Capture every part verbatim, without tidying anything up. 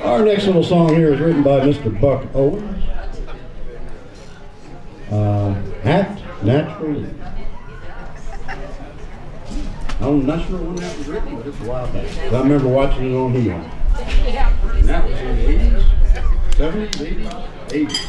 Our next little song here is written by Mister Buck Owens. Uh, Act Naturally. I'm not sure when that was written, but it's a while back. I remember watching it on Neon. And that was in the eighties, seventies, eighties, eighties.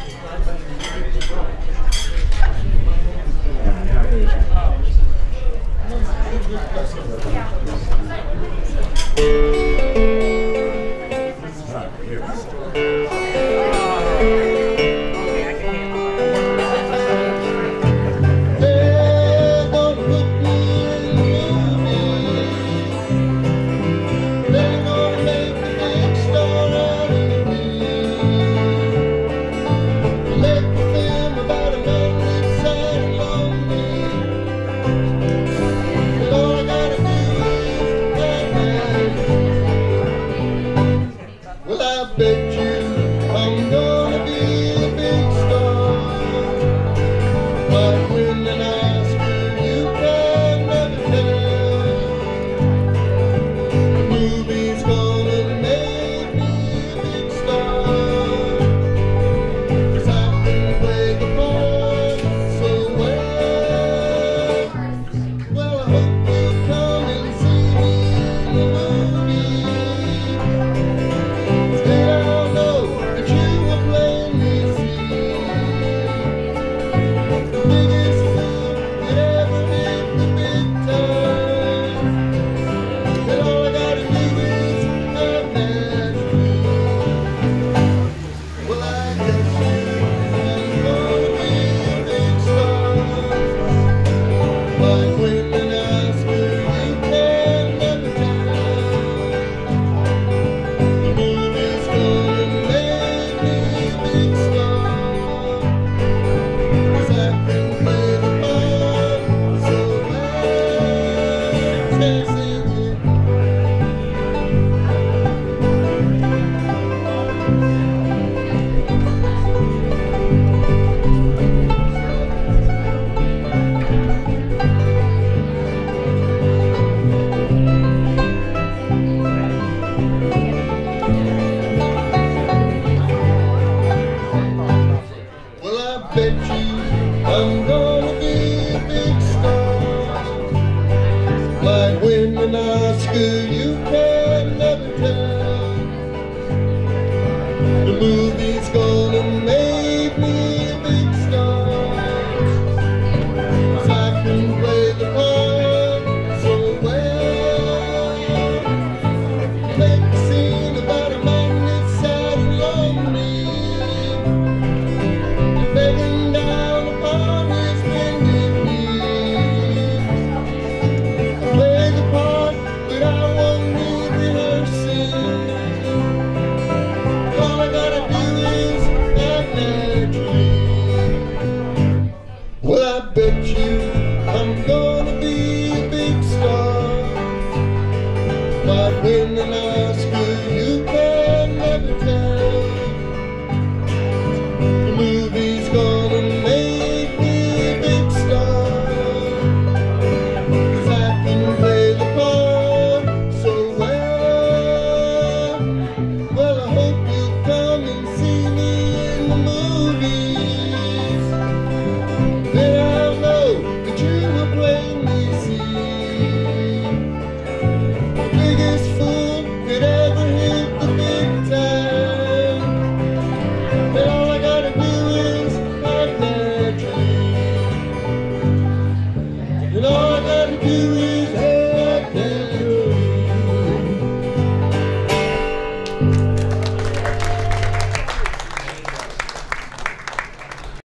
You know I gotta do